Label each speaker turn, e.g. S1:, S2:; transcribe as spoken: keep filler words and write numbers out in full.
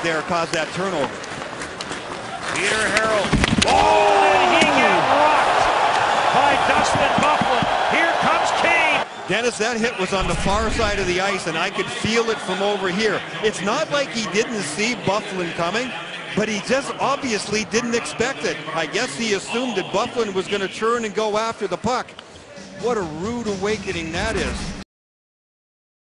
S1: there caused that turnover.
S2: Peter Harold. Oh, and he got rocked by Dustin Byfuglien. Here comes Kane.
S1: Dennis, that hit was on the far side of the ice, and I could feel it from over here. It's not like he didn't see Byfuglien coming, but he just obviously didn't expect it. I guess he assumed that Byfuglien was going to turn and go after the puck. What a rude awakening that is.